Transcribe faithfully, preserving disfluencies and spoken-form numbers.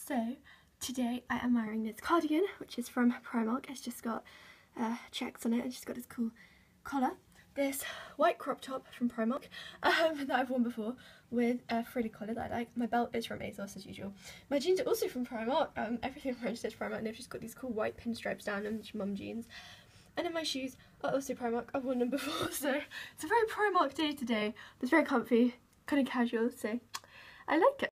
So today I am wearing this cardigan, which is from Primark. It's just got uh, checks on it and just got this cool collar. This white crop top from Primark um, that I've worn before with a frilly collar that I like. My belt is from ASOS as usual. My jeans are also from Primark. Um, everything I'm wearing says Primark, and they've just got these cool white pinstripes down them, mum jeans. And then my shoes are also Primark. I've worn them before, so it's a very Primark day today. It's very comfy, kind of casual, so I like it.